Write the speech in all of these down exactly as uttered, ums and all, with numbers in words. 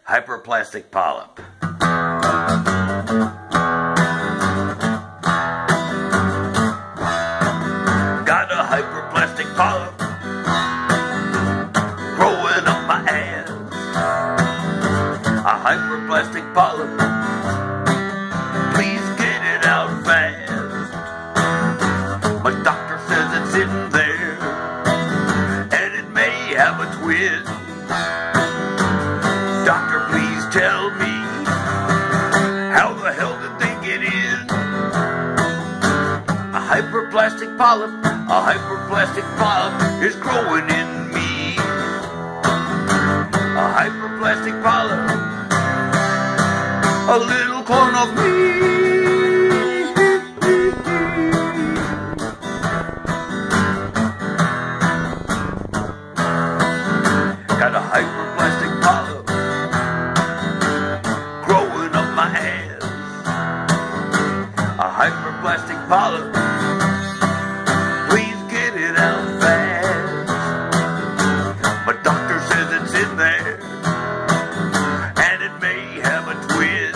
hyperplastic polyp. Got a hyperplastic polyp growing up my ass. A hyperplastic polyp, please get it out fast. My doctor says it's in there and it may have a twist. Doctor, please tell me, how the hell did they get in? A hyperplastic polyp, a hyperplastic polyp is growing in me. A hyperplastic polyp, a little clone of me. Got a hyperplastic polyp growing up my ass. A hyperplastic polyp, please get it out fast. My doctor says it's in there and it may have a twist.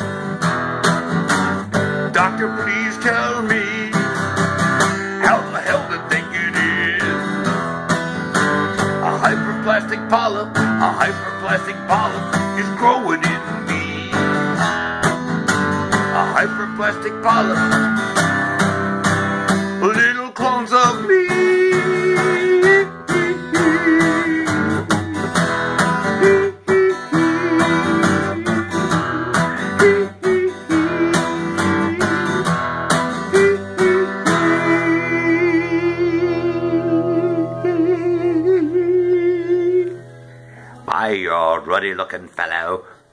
Doctor, please tell me, how the hell did they get in? A hyperplastic polyp, a hyperplastic polyp is growing in me. A hyperplastic polyp, little clones of me. Bye, you ruddy looking fellow.